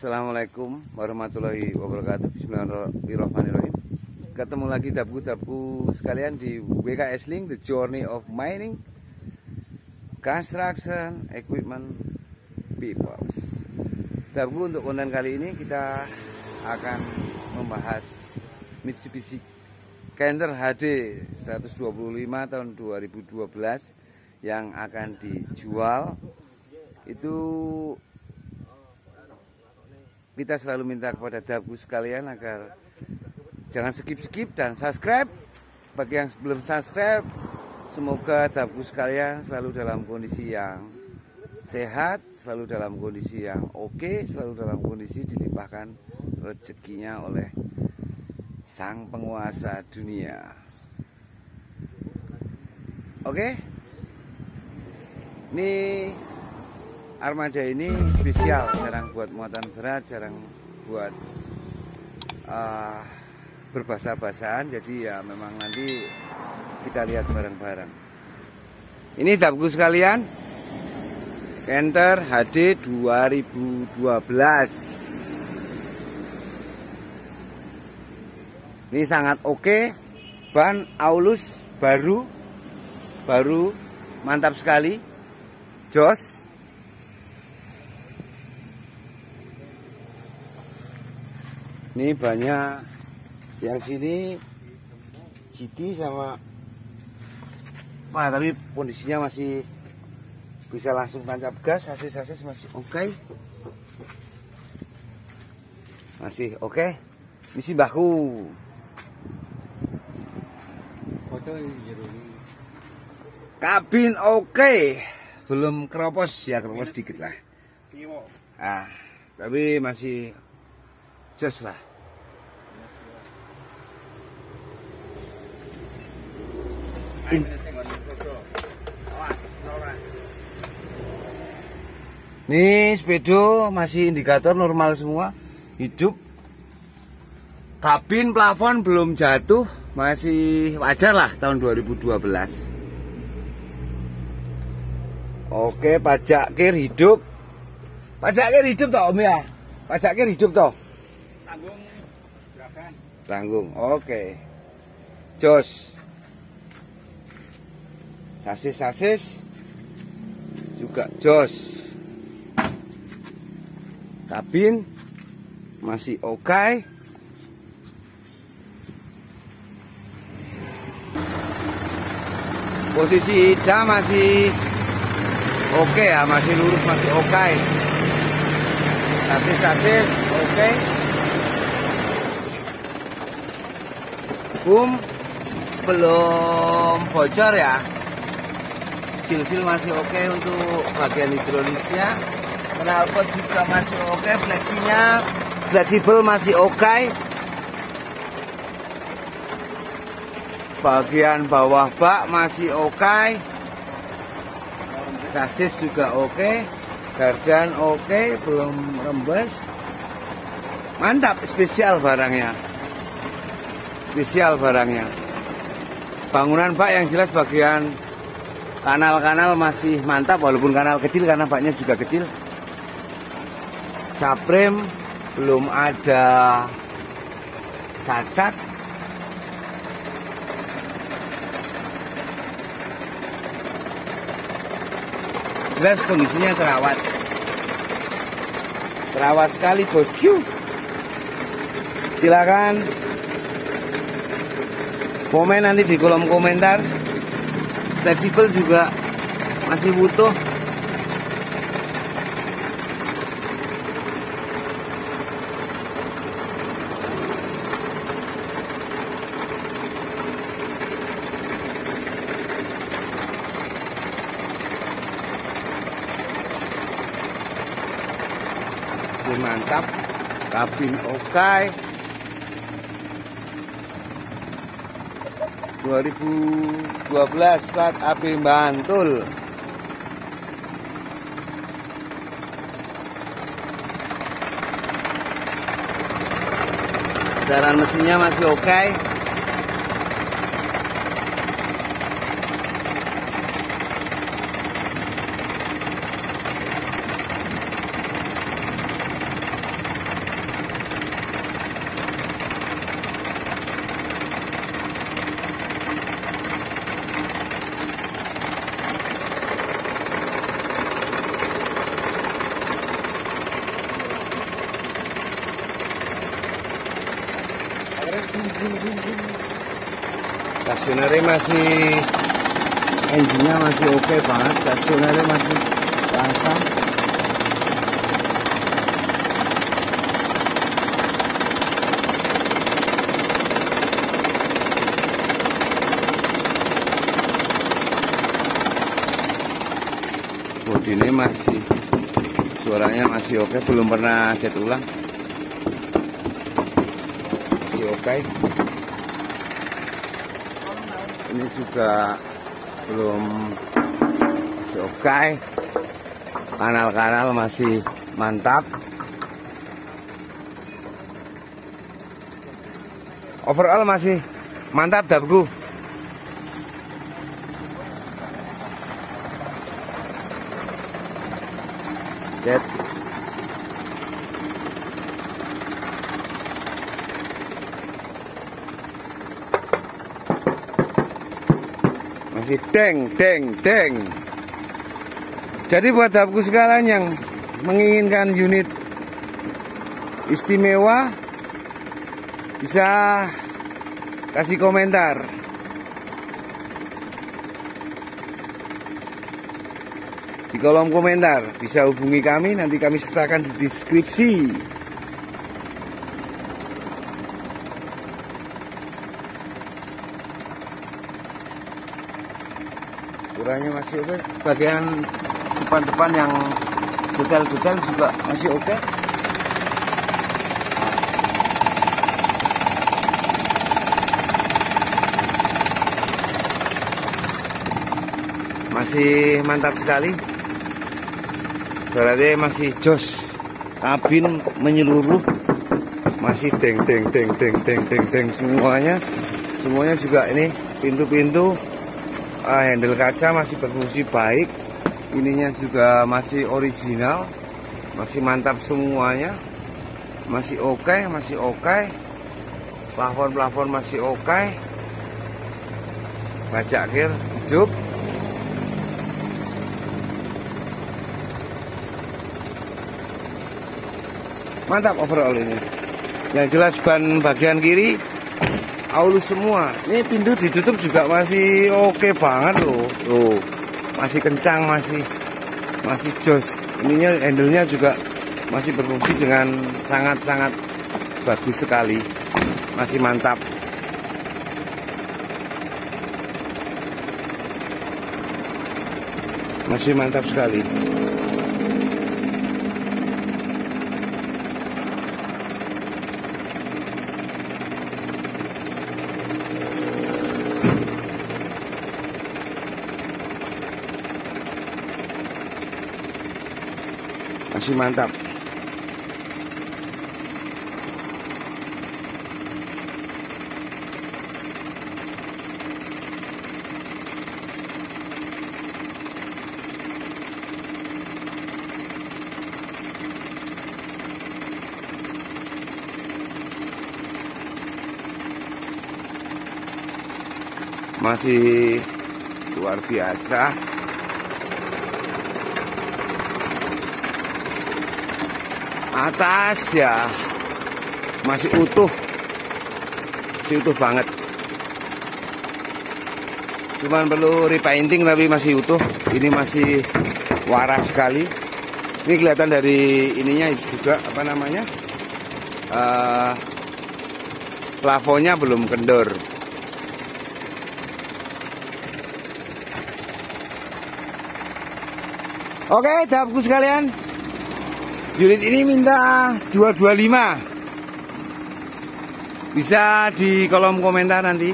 Assalamualaikum warahmatullahi wabarakatuh. Bismillahirrahmanirrahim. Ketemu lagi dabku sekalian di WKS Link, The Journey of Mining Construction Equipment People. Dabku, untuk konten kali ini kita akan membahas Mitsubishi Canter HD 125 tahun 2012 yang akan dijual. Itu kita selalu minta kepada dabku sekalian agar jangan skip dan subscribe. Bagi yang belum subscribe, semoga dabku sekalian selalu dalam kondisi yang sehat, selalu dalam kondisi yang oke, selalu dalam kondisi dilimpahkan rezekinya oleh sang penguasa dunia. Oke, ini armada ini spesial, jarang buat muatan berat, jarang buat berbahasa-bahasaan. Jadi ya memang nanti kita lihat bareng-bareng. Ini dabku sekalian, Canter HD 2012. Ini sangat oke, ban Aulus baru mantap sekali, jos. Ini banyak yang sini GT sama tapi kondisinya masih bisa langsung tancap gas. Sasis masih oke. Masih oke. Misi baku. Kabin oke. Belum keropos ya, keropos dikit lah. Tapi masih jos lah. Nih sepedo masih indikator normal semua, hidup. Kabin plafon belum jatuh, masih wajar lah tahun 2012. Oke, pajak kir hidup. Pajak kir hidup toh Om ya? Pajak kir hidup toh? Tanggung gerakan. Tanggung, oke. Jos. Sasis juga jos. Kabin masih oke. Posisi hidam masih oke ya, masih lurus, masih oke. Sasis oke. Boom belum bocor ya. Sil masih oke untuk bagian hidrolisnya. Knalpot juga masih oke, fleksinya fleksibel masih oke. Bagian bawah bak masih oke. Sasis juga oke. Gardan oke, belum rembes. Mantap, spesial barangnya. Spesial barangnya. Bangunan bak yang jelas bagian kanal-kanal masih mantap, walaupun kanal kecil karena baknya juga kecil. Saprem belum ada cacat. Jelas kondisinya terawat. Terawat sekali bosku. Silakan komen nanti di kolom komentar. Fleksibel juga masih butuh. Masih mantap. Kabin oke. 2012 plat AB Bantul. Daran mesinnya masih oke. Stasionernya masih, engine-nya masih oke banget, stasionernya masih langsung. Bodinya masih, suaranya masih oke, belum pernah cat ulang, masih oke. Ini juga belum, masih oke, kanal-kanal masih mantap, overall masih mantap dabku. Jet. Masih deng. Jadi buat dabku sekalian yang menginginkan unit istimewa, bisa kasih komentar. Di kolom komentar bisa hubungi kami, nanti kami sertakan di deskripsi. Suaranya masih oke, bagian depan-depan yang detail-detail juga masih oke. Masih mantap sekali. Berarti masih jos. Kabin menyeluruh masih deng semuanya. Semuanya juga ini pintu-pintu, handle kaca masih berfungsi baik. Ininya juga masih original, masih mantap semuanya, masih oke. Plafon masih oke. Bajak kir hidup. Mantap overall ini. Yang jelas ban bagian kiri aulus semua. Ini pintu ditutup juga masih oke banget loh. Tuh, masih kencang, masih jos. Ininya handle-nya juga masih berfungsi dengan sangat bagus sekali. Masih mantap. Masih mantap sekali. Masih mantap. Masih luar biasa. Atas ya masih utuh banget. Cuman perlu repainting tapi masih utuh. Ini masih waras sekali. Ini kelihatan dari ininya juga apa namanya, plafonnya belum kendor. Oke, dabku sekalian, unit ini minta 225. Bisa di kolom komentar nanti.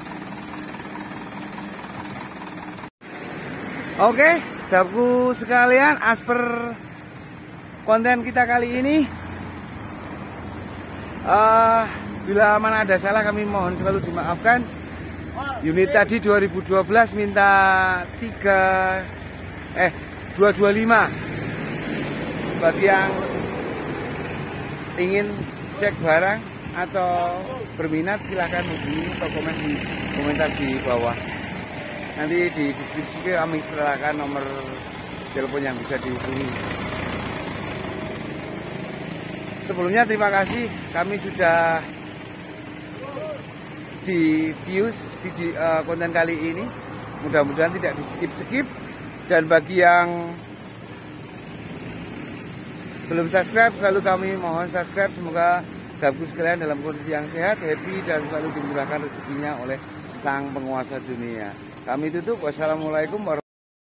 Oke, dabku sekalian, as per konten kita kali ini, bila mana ada salah kami mohon selalu dimaafkan. Unit tadi 2012 minta 225. Bagi yang ingin cek barang atau berminat silahkan hubungi atau komen di komentar di bawah. Nanti di deskripsi kami serahkan nomor telepon yang bisa dihubungi. Sebelumnya terima kasih, kami sudah di views video konten kali ini. Mudah-mudahan tidak di skip-skip. Dan bagi yang belum subscribe, selalu kami mohon subscribe. Semoga Dabku sekalian dalam kondisi yang sehat, happy, dan selalu dimurahkan rezekinya oleh Sang Penguasa dunia. Kami tutup. Wassalamualaikum warahmatullahi wabarakatuh.